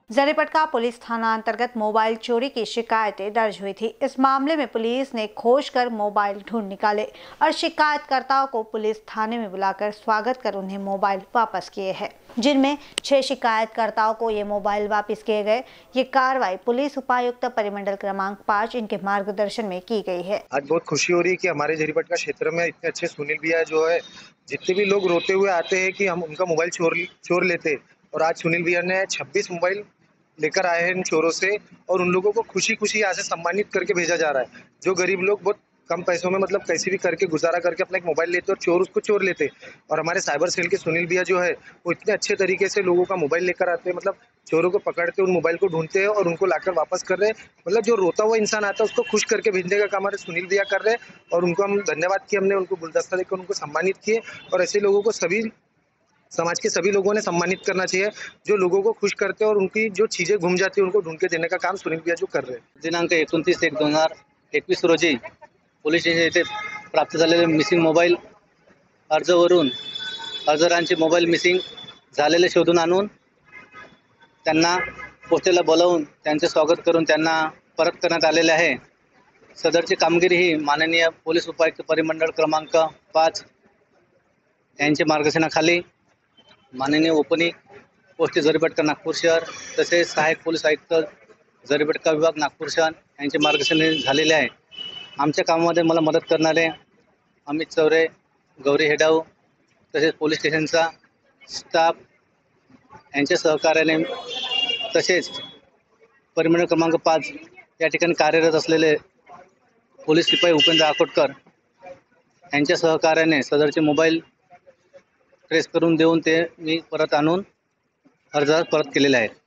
Jaripatka police थाना अंतर्गत mobile चोरी की शिकायतें दर्ज हुई थी। इस मामले में पुलिस ने खोज कर मोबाइल ढूंढ निकाले और शिकायतकर्ताओं को पुलिस थाने में बुलाकर स्वागत कर उन्हें मोबाइल वापस किए हैं, जिनमें 6 शिकायतकर्ताओं को ये मोबाइल वापस किए गए। ये कार्रवाई पुलिस उपायुक्त परिमंडल क्रमांक 5 इनके मार्गदर्शन में की गई है। आज बहुत खुशी हो रही है कि हमारे जरीपटका क्षेत्र में इतने अच्छे सुनील भैया जो है, जितने भी लोग रोते हुए आते हैं कि हम उनका मोबाइल चोर लेते, और आज सुनील भैया ने 26 मोबाइल लेकर आए हैं इन चोरों से, और उन लोगों को खुशी खुशी यहाँ से सम्मानित करके भेजा जा रहा है। जो गरीब लोग बहुत कम पैसों में मतलब कैसे भी करके गुजारा करके अपना एक मोबाइल लेते और चोर उसको चोर लेते, और हमारे साइबर सेल के सुनील भैया जो है वो इतने अच्छे तरीके से लोगों का मोबाइल लेकर आते हैं, मतलब चोरों को पकड़ते उन मोबाइल को ढूंढते हैं और उनको लाकर वापस कर रहे हैं। मतलब जो रोता हुआ इंसान आता है उसको खुश करके भेजने का काम हमारे सुनील भैया कर रहे हैं, और उनको हम धन्यवाद किए, हमने उनको गुलदस्ता देकर उनको सम्मानित किए। और ऐसे लोगों को सभी समाज के सभी लोगों ने सम्मानित करना चाहिए, जो लोगों को खुश करते हैं और उनकी जो चीजें गुम जाती है उनको ढूंढ के देने का काम सुनील भैया जो कर रहे हैं। दिनांक 29/1/2021 रोजी पोलीस स्टेशन येथे प्राप्त झालेले मिसिंग मोबाईल अर्जवरून अर्जदारांचे मोबाईल मिसिंग झालेले शोधून आणून त्यांना पोस्टेला बोलावून त्यांचे स्वागत करून त्यांना परत करण्यात आलेले आहे। सदरची कामगिरी ही माननीय पोलीस उपायुक्त परिमंडळ क्रमांक 5 यांच्या मार्गदर्शनाखाली माननीय उपनी पोस्ट जरीपटका नागपूर शहर तसेच सहाय्यक पोलीस आयुक्त जरीपटका विभाग नागपूर शहर यांचे मार्गदर्शन झालेले आहे। आमच्या कामामध्ये मला मदत करणारे अमित चौरे, गौरी हेडाऊ तसेच पोलीस स्टेशनचा स्टाफ यांच्या सहकार्याने तसेच परिमंडळ क्रमांक 5 या ठिकाणी कार्यरत असलेले पोलीस सिपाई उपेंद्र आकोटकर यांच्या सहकार्याने सदरचे मोबाईल ट्रेस करून देऊन ते मी परत आणून अर्जात परत केलेले आहेत।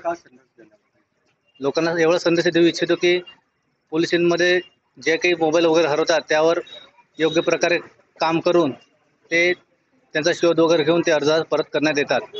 लोकांना एवढा संदेश देऊ इच्छितो की पोलिसांमध्ये जे काही मोबाईल वगैरे हरवतात त्यावर योग्य प्रकारे काम करून ते त्यांचा शोध वगैरे घेऊन ते अर्जात परत करण्यात येतात।